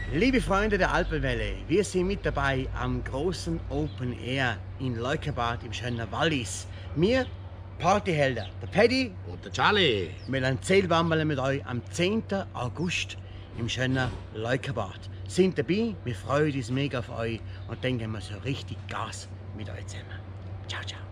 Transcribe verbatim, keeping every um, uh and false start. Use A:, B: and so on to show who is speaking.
A: Liebe Freunde der Alpenwelle, wir sind mit dabei am großen Open Air in Leukerbad im schönen Wallis. Wir, Partyhelden, der Paddy
B: Und der Charlie.
A: wir wollen Zählwammeln mit euch am zehnten August im schönen Leukerbad. Sind dabei, wir freuen uns mega auf euch und denken wir so richtig Gas mit euch zusammen. Ciao, ciao.